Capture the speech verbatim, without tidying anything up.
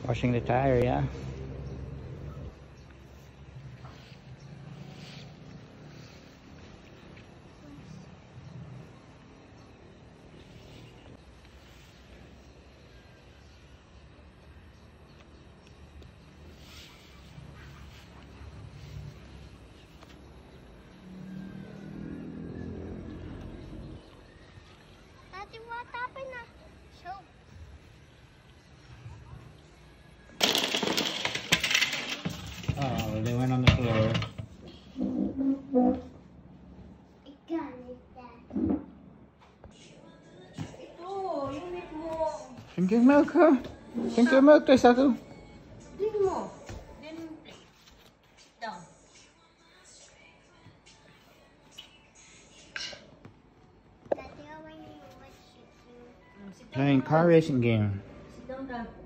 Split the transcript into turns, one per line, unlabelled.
Washing the tire, yeah.
Daddy, what happened na? Show.
Oh, they went on the floor.
Ito, yung milk mo.
Drink your milk, huh? Drink your milk, Trisatu.
Drink mo. Then, sit down. Daddy, I want you to watch it.
Playing car racing game.
Sit down, Dad.